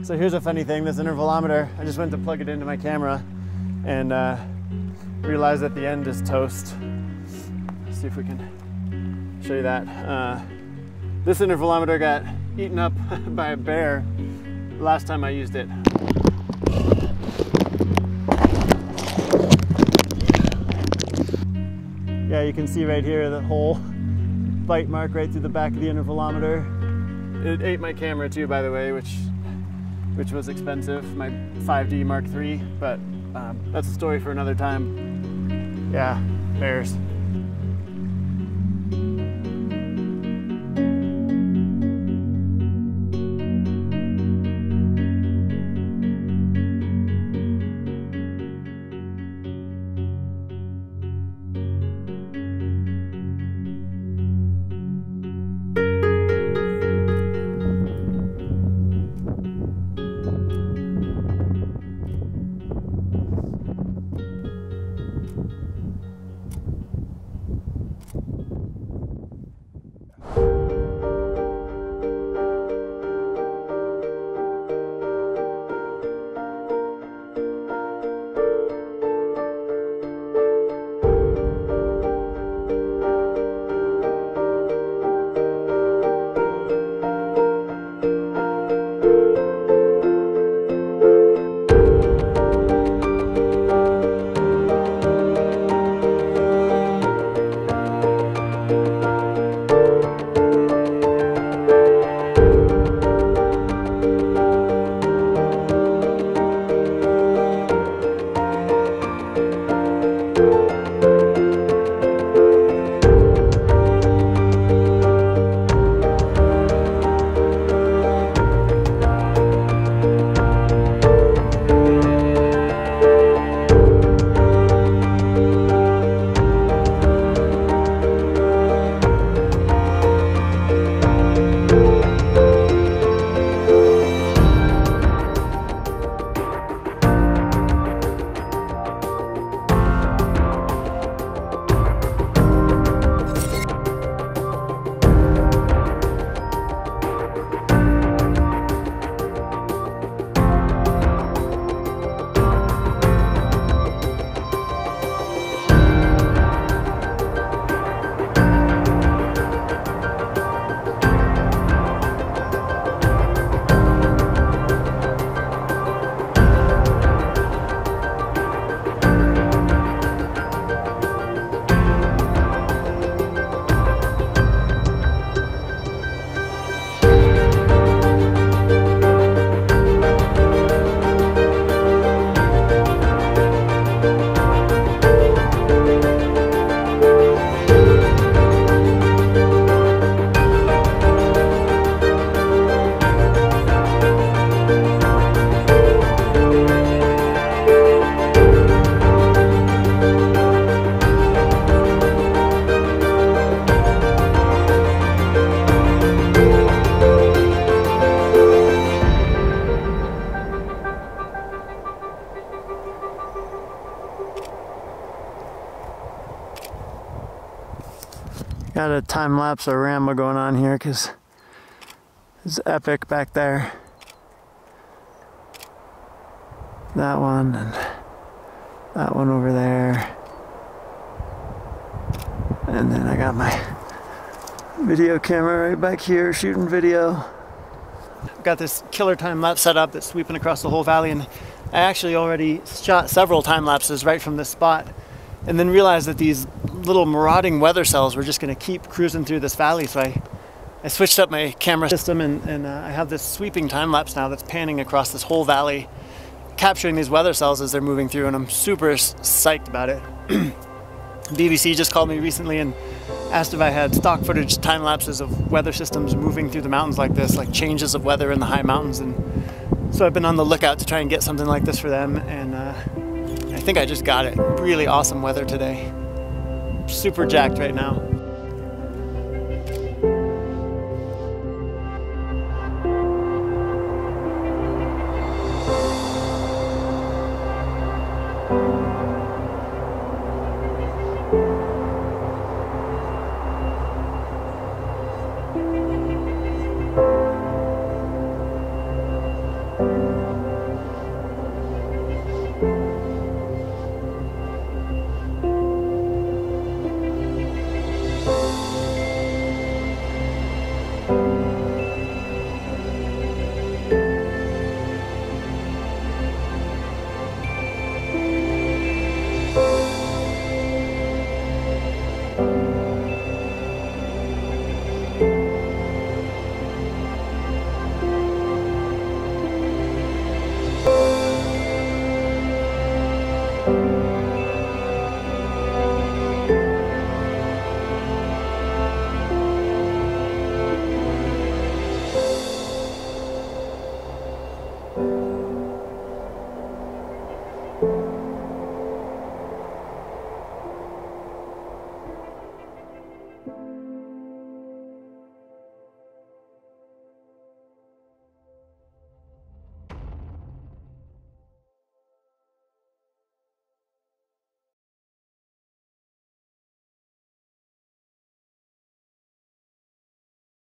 So here's a funny thing, this intervalometer, I just went to plug it into my camera and realized that the end is toast. Let's see if we can show you that. This intervalometer got eaten up by a bear last time I used it. Yeah, you can see right here the whole bite mark right through the back of the intervalometer. It ate my camera too, by the way, which was expensive, my 5D Mark III, but that's a story for another time. Yeah, bears. Got a time lapse of Rambo going on here because it's epic back there. That one and that one over there. And then I got my video camera right back here shooting video. I've got this killer time lapse set up that's sweeping across the whole valley, and I actually already shot several time lapses right from this spot and then realized that these little marauding weather cells were just going to keep cruising through this valley. So I switched up my camera system and I have this sweeping time lapse now that's panning across this whole valley, capturing these weather cells as they're moving through, and I'm super psyched about it. BBC just called me recently and asked if I had stock footage time lapses of weather systems moving through the mountains like this, like changes of weather in the high mountains. And so I've been on the lookout to try and get something like this for them, and I think I just got it. Really awesome weather today. Super jacked right now.